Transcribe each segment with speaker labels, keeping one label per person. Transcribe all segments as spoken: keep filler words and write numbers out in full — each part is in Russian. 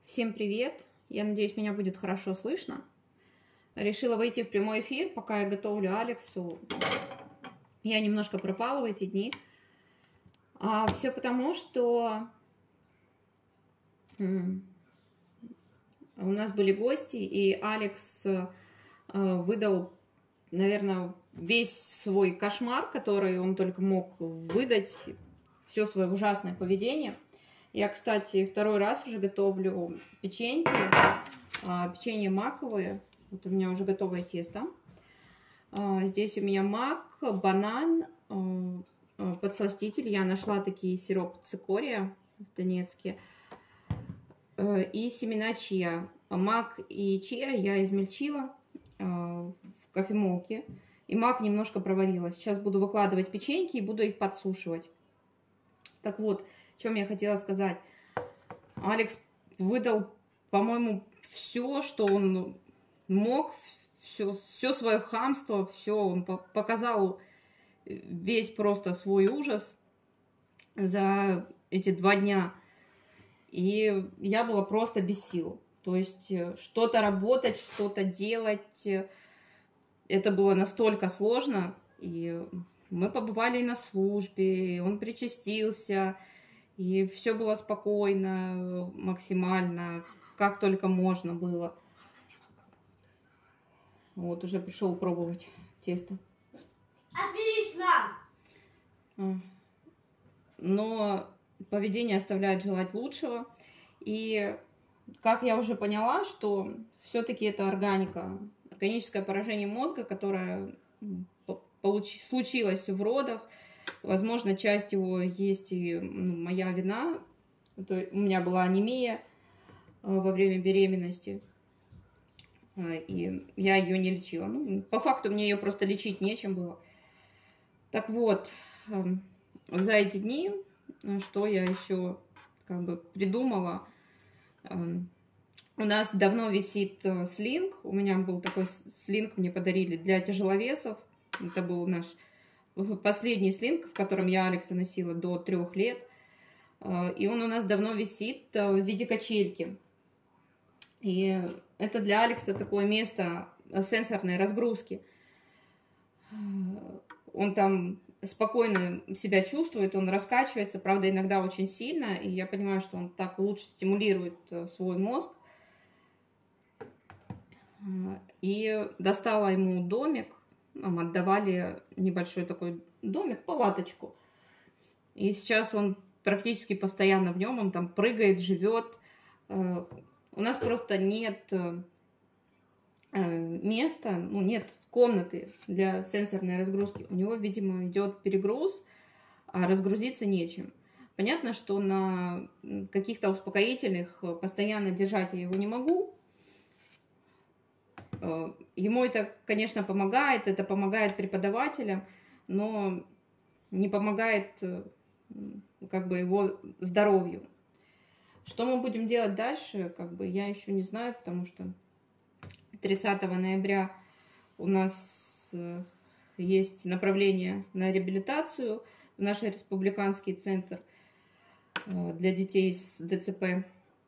Speaker 1: Всем привет! Я надеюсь, меня будет хорошо слышно. Решила выйти в прямой эфир, пока я готовлю Алексу. Я немножко пропала в эти дни. А все потому, что у нас были гости, и Алекс выдал, наверное, весь свой кошмар, который он только мог выдать, все свое ужасное поведение. Я, кстати, второй раз уже готовлю печеньки, печенье маковое. Вот у меня уже готовое тесто. Здесь у меня мак, банан, подсластитель. Я нашла такие сироп цикория в Донецке. И семена чиа. Мак и чиа я измельчила в кофемолке. И мак немножко проварила. Сейчас буду выкладывать печеньки и буду их подсушивать. Так вот, о чем я хотела сказать. Алекс выдал, по-моему, все, что он мог, все, все свое хамство, все, он показал весь просто свой ужас за эти два дня. И я была просто без сил. То есть что-то работать, что-то делать, это было настолько сложно. И мы побывали на службе, он причастился, и все было спокойно, максимально, как только можно было. Вот, уже пришел пробовать тесто.
Speaker 2: Отлично!
Speaker 1: Но поведение оставляет желать лучшего. И как я уже поняла, что все-таки это органика, органическое поражение мозга, которое получ... случилось в родах. Возможно, часть его есть и моя вина. Это у меня была анемия во время беременности, и я ее не лечила. Ну, по факту мне ее просто лечить нечем было. Так вот, за эти дни, что я еще как бы придумала, у нас давно висит слинг. У меня был такой слинг, мне подарили для тяжеловесов. Это был наш последний слинг, в котором я Алекса носила до трех лет. И он у нас давно висит в виде качельки. И это для Алекса такое место сенсорной разгрузки. Он там спокойно себя чувствует, он раскачивается, правда, иногда очень сильно. И я понимаю, что он так лучше стимулирует свой мозг. И достала ему домик. Нам отдавали небольшой такой домик, палаточку. И сейчас он практически постоянно в нем, он там прыгает, живет. У нас просто нет места, ну, нет комнаты для сенсорной разгрузки. У него, видимо, идет перегруз, а разгрузиться нечем. Понятно, что на каких-то успокоительных постоянно держать я его не могу. Ему это, конечно, помогает, это помогает преподавателям, но не помогает как бы его здоровью. Что мы будем делать дальше, как бы я еще не знаю, потому что тридцатого ноября у нас есть направление на реабилитацию в наш республиканский центр для детей с ДЦП.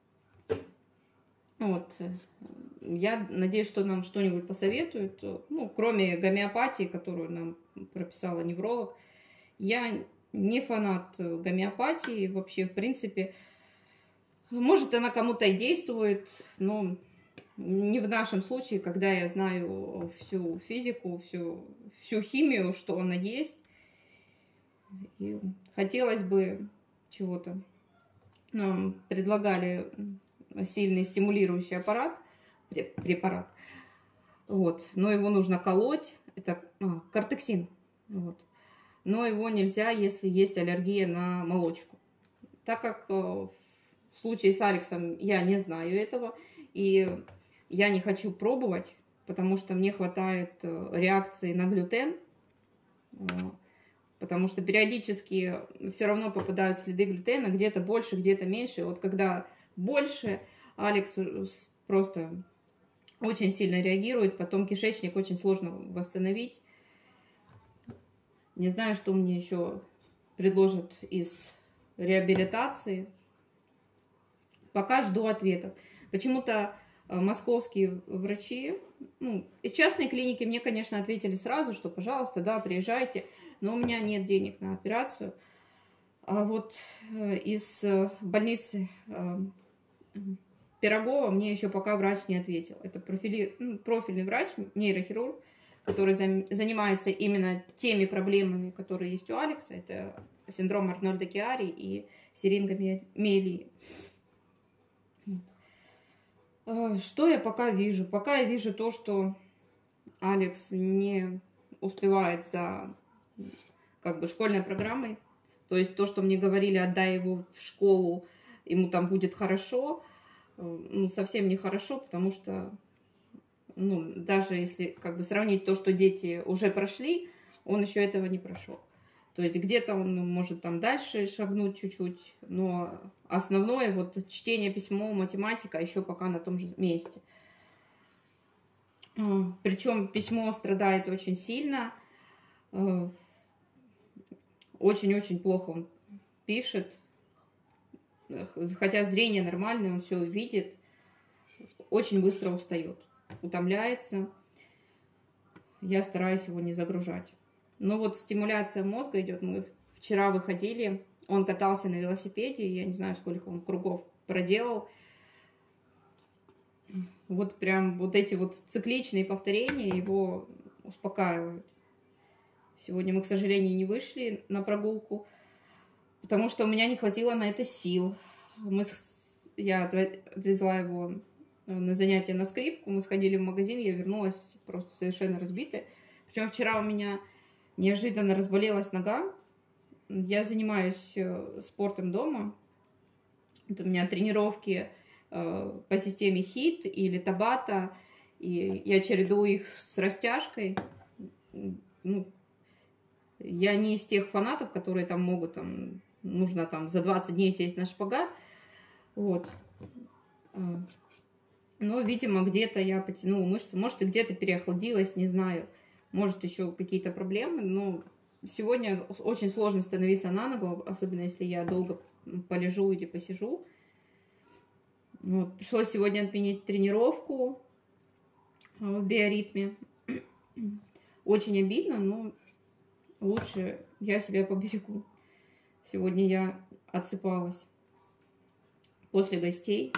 Speaker 1: Вот. Я надеюсь, что нам что-нибудь посоветуют, ну, кроме гомеопатии, которую нам прописала невролог. Я не фанат гомеопатии вообще, в принципе. Может, она кому-то и действует, но не в нашем случае, когда я знаю всю физику, всю, всю химию, что она есть. И хотелось бы чего-то. Нам предлагали сильный стимулирующий аппарат, препарат. Вот. Но его нужно колоть. Это а, кортексин. Вот. Но его нельзя, если есть аллергия на молочку. Так как в случае с Алексом я не знаю этого, и я не хочу пробовать, потому что мне хватает реакции на глютен, потому что периодически все равно попадают следы глютена, где-то больше, где-то меньше. Вот когда больше, Алекс просто очень сильно реагирует, потом кишечник очень сложно восстановить. Не знаю, что мне еще предложат из реабилитации. пока жду ответов. Почему-то московские врачи, ну, из частной клиники мне, конечно, ответили сразу, что, пожалуйста, да, приезжайте, но у меня нет денег на операцию. А вот из больницы Пирогова мне еще пока врач не ответил. Это профили... ну, профильный врач, нейрохирург, который занимается именно теми проблемами, которые есть у Алекса. Это синдром Арнольда-Киари и сирингомиелия. Что я пока вижу? Пока я вижу то, что Алекс не успевает за как бы школьной программой. То есть то, что мне говорили, отдай его в школу, ему там будет хорошо, ну, совсем не хорошо, потому что, ну, даже если как бы сравнить то, что дети уже прошли, он еще этого не прошел. То есть где-то он может там дальше шагнуть чуть-чуть, но основное вот чтение, письмо, математика еще пока на том же месте. Причем письмо страдает очень сильно, очень-очень плохо он пишет, хотя зрение нормальное, он все видит, очень быстро устает, утомляется. Я стараюсь его не загружать. Но вот стимуляция мозга идет. Мы вчера выходили, он катался на велосипеде, я не знаю, сколько он кругов проделал. Вот прям вот эти вот цикличные повторения его успокаивают. Сегодня мы, к сожалению, не вышли на прогулку, потому что у меня не хватило на это сил. Мы с... Я отвезла его на занятия на скрипку, мы сходили в магазин, я вернулась просто совершенно разбитая. Причем вчера у меня неожиданно разболелась нога. Я занимаюсь спортом дома. Это у меня тренировки по системе хит или табата. И я чередую их с растяжкой. Ну, я не из тех фанатов, которые там могут, там, нужно там за двадцать дней сесть на шпагат. Вот. Но, видимо, где-то я потянула мышцы. Может, и где-то переохладилась, не знаю. Может, еще какие-то проблемы. Но сегодня очень сложно становиться на ногу, особенно если я долго полежу или посижу. Вот. Пришлось сегодня отменить тренировку в биоритме. Очень обидно, но лучше я себя поберегу. Сегодня я отсыпалась после гостей.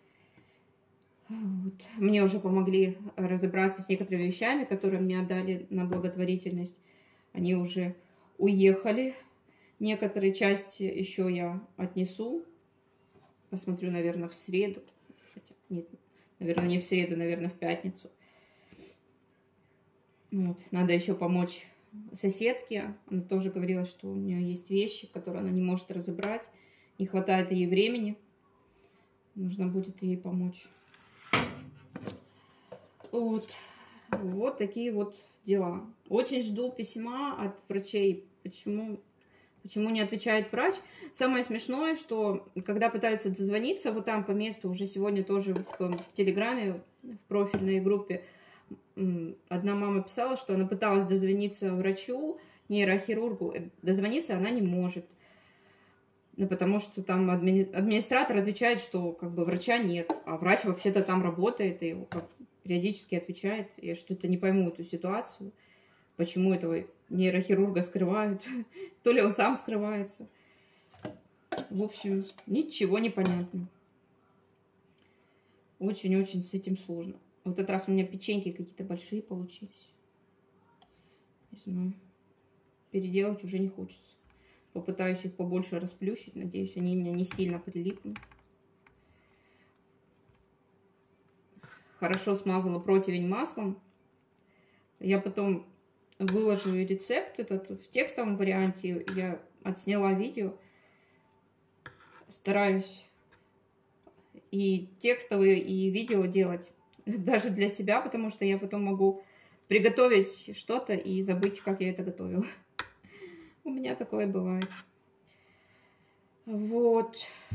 Speaker 1: Вот. Мне уже помогли разобраться с некоторыми вещами, которые мне отдали на благотворительность. Они уже уехали. Некоторые части еще я отнесу. Посмотрю, наверное, в среду. Хотя, нет, наверное, не в среду, наверное, в пятницу. Вот. Надо еще помочь соседке. Она тоже говорила, что у нее есть вещи, которые она не может разобрать. Не хватает ей времени. Нужно будет ей помочь. Вот. Вот такие вот дела. Очень жду письма от врачей. Почему, почему не отвечает врач? Самое смешное, что когда пытаются дозвониться, вот там по месту, уже сегодня тоже в Телеграме, в профильной группе, одна мама писала, что она пыталась дозвониться врачу, нейрохирургу. Дозвониться она не может. Ну, потому что там адми... администратор отвечает, что как бы врача нет, а врач вообще-то там работает и как периодически отвечает. Я что-то не пойму эту ситуацию, почему этого нейрохирурга скрывают, то ли он сам скрывается. В общем, ничего не понятно. Очень-очень с этим сложно. В этот раз у меня печеньки какие-то большие получились. Не знаю. Переделать уже не хочется. Попытаюсь их побольше расплющить. Надеюсь, они у меня не сильно прилипнут. Хорошо смазала противень маслом. Я потом выложу рецепт этот в текстовом варианте. Я отсняла видео. Стараюсь и текстовые, и видео делать даже для себя, потому что я потом могу приготовить что-то и забыть, как я это готовила. У меня такое бывает. Вот.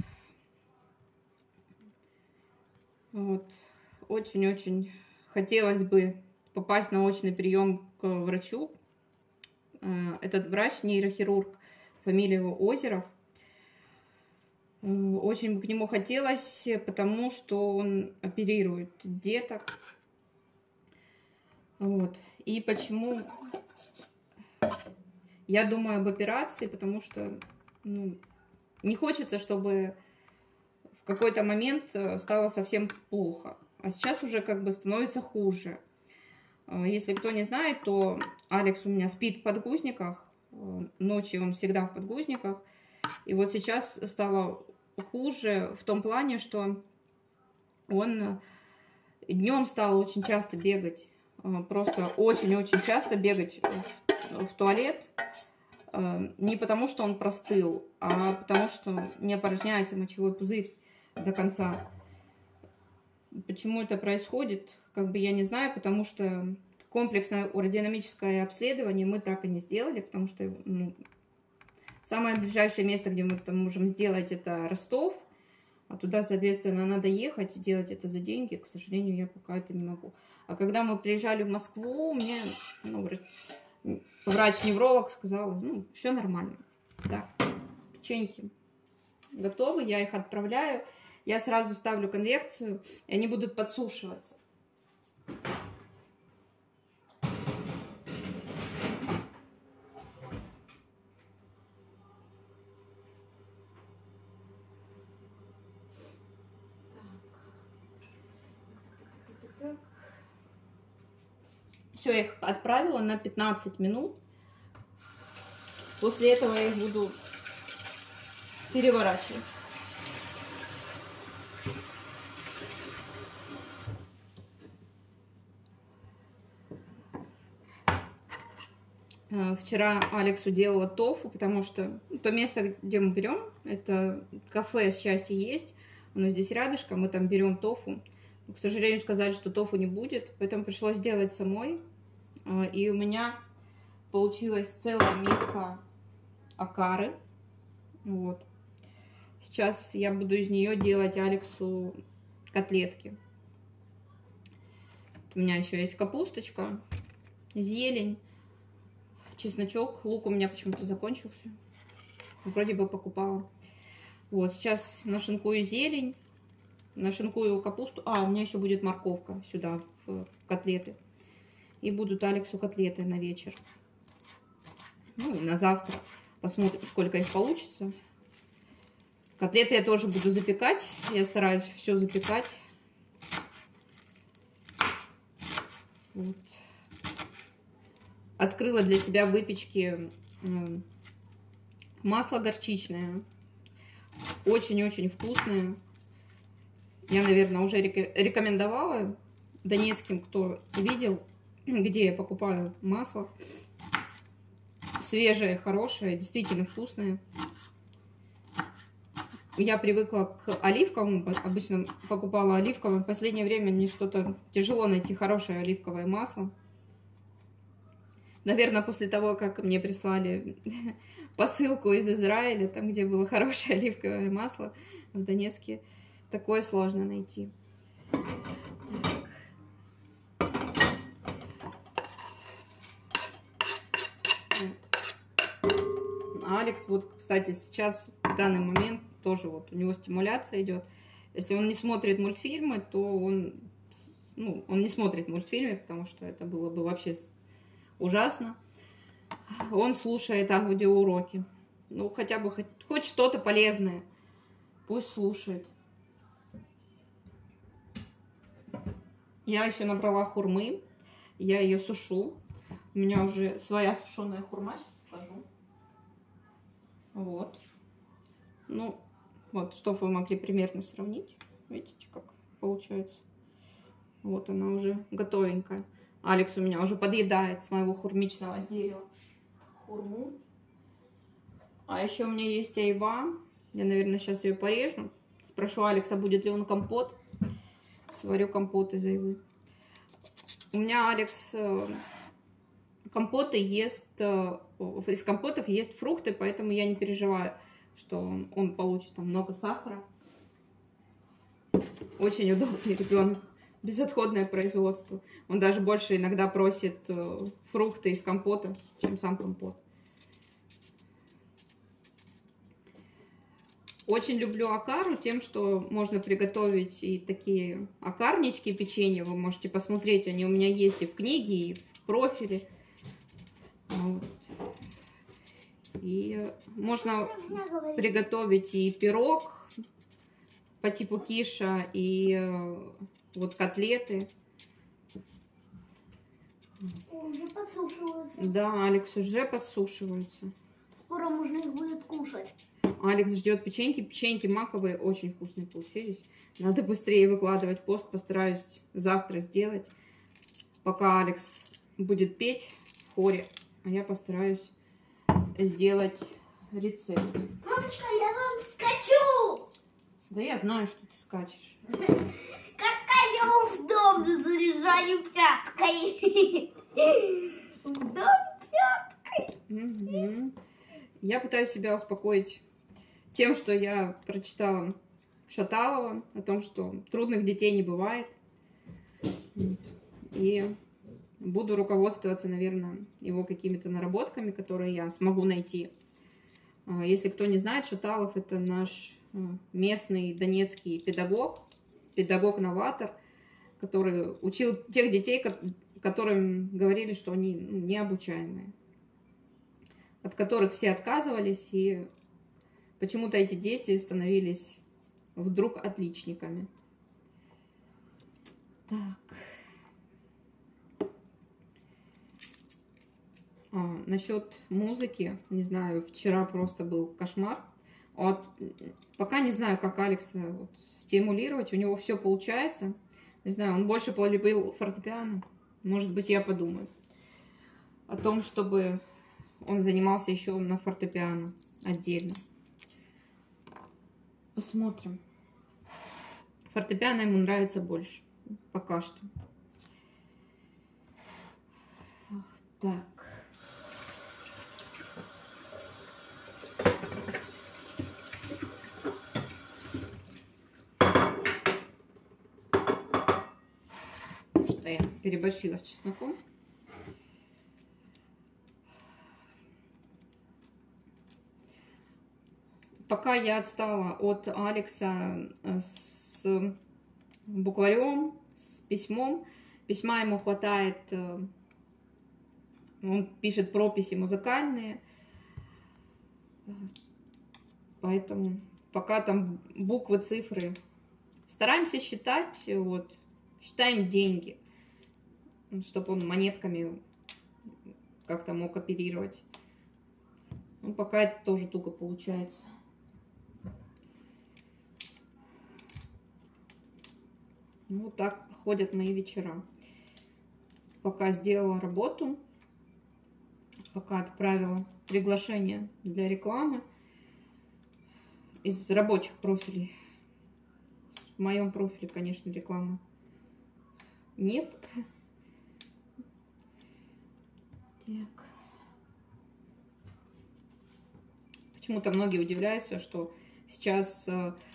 Speaker 1: Вот. Очень-очень хотелось бы попасть на очный прием к врачу. Этот врач, нейрохирург, фамилия его Озеров. Очень бы к нему хотелось, потому что он оперирует деток. Вот. И почему я думаю об операции, потому что ну, не хочется, чтобы в какой-то момент стало совсем плохо. А сейчас уже как бы становится хуже. Если кто не знает, то Алекс у меня спит в подгузниках. Ночью он всегда в подгузниках. И вот сейчас стало хуже в том плане, что он днем стал очень часто бегать. Просто очень-очень часто бегать в туалет. Не потому, что он простыл, а потому, что не опорожняется мочевой пузырь до конца. Почему это происходит, как бы я не знаю, потому что комплексное уродинамическое обследование мы так и не сделали, потому что ну, самое ближайшее место, где мы там можем сделать, это Ростов, а туда, соответственно, надо ехать и делать это за деньги. К сожалению, я пока это не могу. А когда мы приезжали в Москву, мне ну, врач-невролог сказал, ну, все нормально. Так, печеньки готовы, я их отправляю. Я сразу ставлю конвекцию, и они будут подсушиваться. Все, я их отправила на пятнадцать минут. После этого я их буду переворачивать. Вчера Алексу делала тофу, потому что то место, где мы берем, это кафе «Счастье есть». Оно здесь рядышком, мы там берем тофу. Но, к сожалению, сказали, что тофу не будет, поэтому пришлось делать самой. И у меня получилась целая миска окары. Вот. Сейчас я буду из нее делать Алексу котлетки. У меня еще есть капусточка, зелень, чесночок. Лук у меня почему-то закончился. Вроде бы покупала. Вот, сейчас нашинкую зелень, нашинкую капусту. А, у меня еще будет морковка сюда, в котлеты. И будут Алексу котлеты на вечер. Ну, на завтра. Посмотрим, сколько их получится. Котлеты я тоже буду запекать. Я стараюсь все запекать. Вот. Открыла для себя выпечки масло горчичное. Очень-очень вкусное. Я, наверное, уже рекомендовала донецким, кто видел, где я покупаю масло. Свежее, хорошее, действительно вкусное. Я привыкла к оливковому, обычно покупала оливковое. В последнее время мне что-то тяжело найти хорошее оливковое масло. Наверное, после того, как мне прислали посылку из Израиля, там, где было хорошее оливковое масло, в Донецке, такое сложно найти. Вот. Алекс, вот, кстати, сейчас, в данный момент, тоже вот у него стимуляция идет. Если он не смотрит мультфильмы, то он, ну, он не смотрит мультфильмы, потому что это было бы вообще ужасно. Он слушает аудиоуроки. Ну, хотя бы хоть, хоть что-то полезное. Пусть слушает. Я еще набрала хурмы. Я ее сушу. У меня уже своя сушеная хурма. Сейчас покажу. Вот. Ну, вот, чтобы вы могли примерно сравнить. Видите, как получается. Вот она уже готовенькая. Алекс у меня уже подъедает с моего хурмичного дерева хурму. А еще у меня есть айва. Я, наверное, сейчас ее порежу. Спрошу Алекса, будет ли он компот. Сварю компот из айвы. У меня Алекс компоты ест... Из компотов есть фрукты, поэтому я не переживаю, что он получит там много сахара. Очень удобный ребенок. Безотходное производство. Он даже больше иногда просит э, фрукты из компота, чем сам компот. Очень люблю окару тем, что можно приготовить и такие окарнички печенья. Вы можете посмотреть, они у меня есть и в книге, и в профиле. Вот. И можно приготовить и пирог по типу киша, и вот котлеты.
Speaker 2: Уже подсушиваются.
Speaker 1: Да, Алекс уже подсушиваются.
Speaker 2: Скоро можно их будет кушать.
Speaker 1: Алекс ждет печеньки. Печеньки маковые очень вкусные получились. Надо быстрее выкладывать пост. Постараюсь завтра сделать, пока Алекс будет петь в хоре. А я постараюсь сделать рецепт.
Speaker 2: Мамочка, я вам скачу!
Speaker 1: Да я знаю, что ты скачешь.
Speaker 2: Какая удобно заряжание пяткой. Удобно пяткой.
Speaker 1: Угу. Я пытаюсь себя успокоить тем, что я прочитала Шаталова о том, что трудных детей не бывает. И буду руководствоваться, наверное, его какими-то наработками, которые я смогу найти. Если кто не знает, Шаталов — это наш местный донецкий педагог, педагог-новатор, который учил тех детей, которым говорили, что они необучаемые, от которых все отказывались, и почему-то эти дети становились вдруг отличниками. Так. А, насчет музыки, не знаю, вчера просто был кошмар. Вот, пока не знаю, как Алекса вот стимулировать, у него все получается. Не знаю, он больше полюбил фортепиано. Может быть, я подумаю о том, чтобы он занимался еще на фортепиано отдельно. Посмотрим. Фортепиано ему нравится больше. Пока что. Так. Что я переборщила с чесноком. Пока я отстала от Алекса с букварем, с письмом. Письма ему хватает, он пишет прописи музыкальные. Поэтому пока там буквы, цифры. Стараемся считать, вот, считаем деньги, чтобы он монетками как-то мог оперировать. Ну, пока это тоже туго получается. Ну, вот так проходят мои вечера. Пока сделала работу, пока отправила приглашение для рекламы из рабочих профилей. В моем профиле, конечно, рекламы нет. Так. Почему-то многие удивляются, что сейчас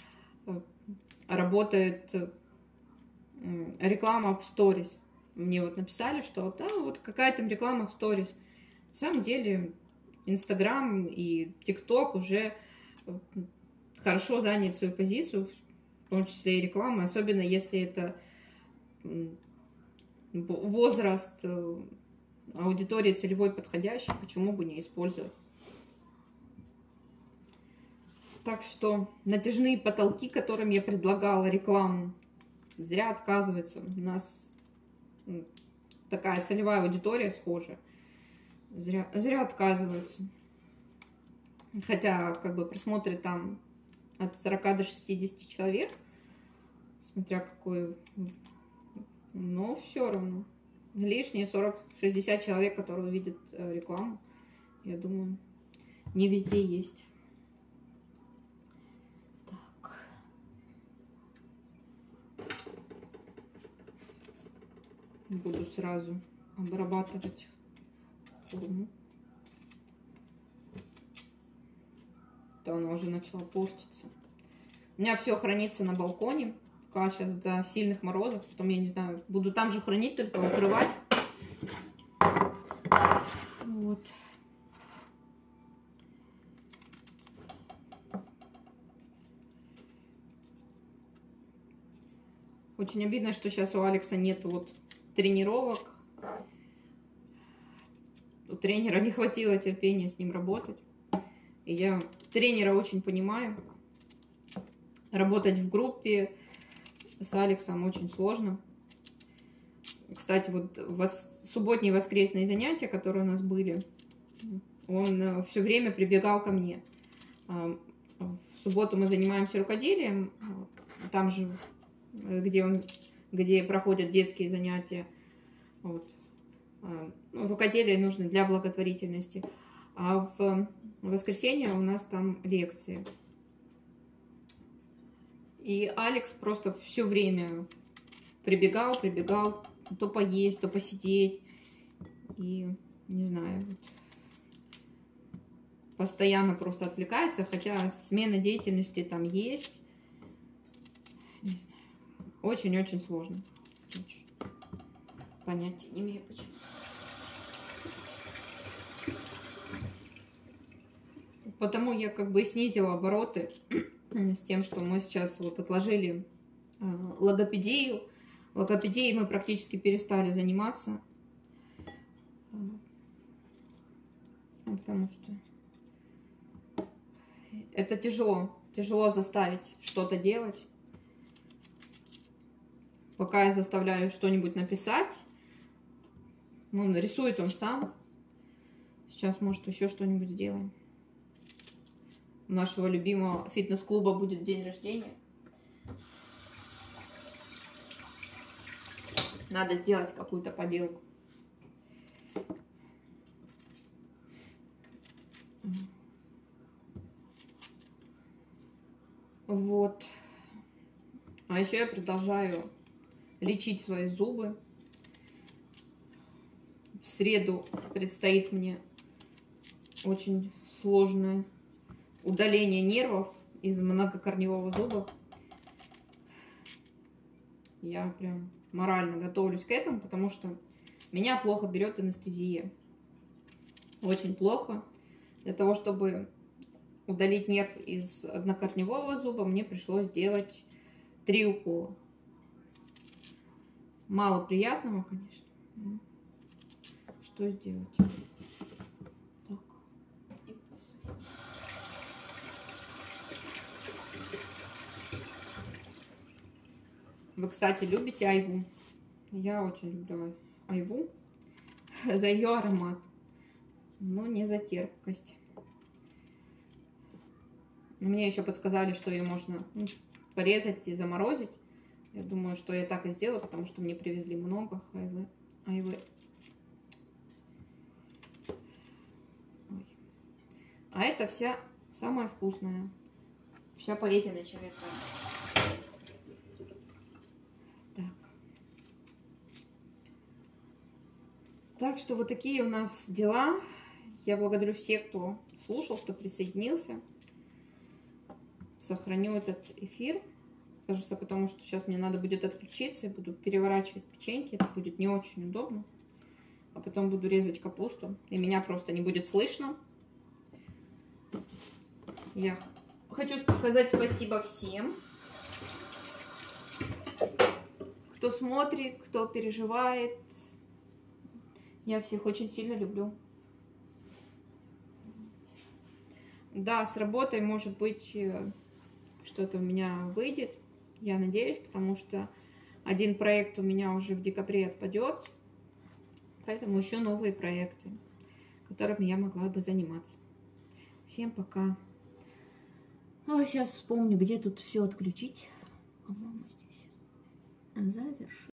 Speaker 1: работает реклама в сторис. Мне вот написали, что да, вот какая там реклама в сторис. На самом деле Инстаграм и ТикТок уже хорошо заняли свою позицию, в том числе и реклама, особенно если это возраст аудитории целевой подходящий, почему бы не использовать. Так что натяжные потолки, которым я предлагала рекламу, зря отказываются. У нас такая целевая аудитория схожая. Зря, зря отказываются. Хотя, как бы, просмотры там от сорока до шестидесяти человек, смотря какой, но все равно. Лишние сорок-шестьдесят человек, которые увидят рекламу, я думаю, не везде есть. Буду сразу обрабатывать форму. То она уже начала портиться. У меня все хранится на балконе. Пока сейчас до сильных морозов. Потом, я не знаю, буду там же хранить, только укрывать. Вот. Очень обидно, что сейчас у Алекса нет вот тренировок. У тренера не хватило терпения с ним работать. И я тренера очень понимаю. Работать в группе с Алексом очень сложно. Кстати, вот вос... субботние воскресные занятия, которые у нас были, он все время прибегал ко мне. В субботу мы занимаемся рукоделием, там же, где, он, где проходят детские занятия. Вот. Ну, рукоделие нужно для благотворительности. А в воскресенье у нас там лекции. И Алекс просто все время прибегал, прибегал, то поесть, то посидеть. И, не знаю, вот, постоянно просто отвлекается, хотя смена деятельности там есть. Не знаю. Очень-очень сложно. Очень. Понятия не имею, почему. Потому я как бы снизила обороты с тем, что мы сейчас вот отложили э, логопедию. Логопедией мы практически перестали заниматься. Потому что это тяжело. Тяжело заставить что-то делать. Пока я заставляю что-нибудь написать, ну, нарисует он сам. Сейчас, может, еще что-нибудь сделаем. У нашего любимого фитнес-клуба будет день рождения. Надо сделать какую-то поделку. Вот. А еще я продолжаю лечить свои зубы. В среду предстоит мне очень сложное удаление нервов из многокорневого зуба. Я прям морально готовлюсь к этому, потому что меня плохо берет анестезия. Очень плохо. Для того, чтобы удалить нерв из однокорневого зуба, мне пришлось сделать три укола. Мало приятного, конечно. Что сделать? Так. И последний. Вы, кстати, любите айву? Я очень люблю айву за ее аромат, но не за терпкость. Мне еще подсказали, что ее можно ну, порезать и заморозить. Я думаю, что я так и сделаю, потому что мне привезли много айвы. айвы. Ой. А это вся самая вкусная. Вся поеденная человека. Так. Так что вот такие у нас дела. Я благодарю всех, кто слушал, кто присоединился. Сохраню этот эфир. Кажется, потому что сейчас мне надо будет отключиться. Я буду переворачивать печеньки. Это будет не очень удобно. А потом буду резать капусту. И меня просто не будет слышно. Я хочу сказать спасибо всем, кто смотрит, кто переживает. Я всех очень сильно люблю. Да, с работой, может быть, что-то у меня выйдет. Я надеюсь, потому что один проект у меня уже в декабре отпадет. Поэтому еще новые проекты, которыми я могла бы заниматься. Всем пока. А сейчас вспомню, где тут все отключить. По-моему, здесь. Завершить.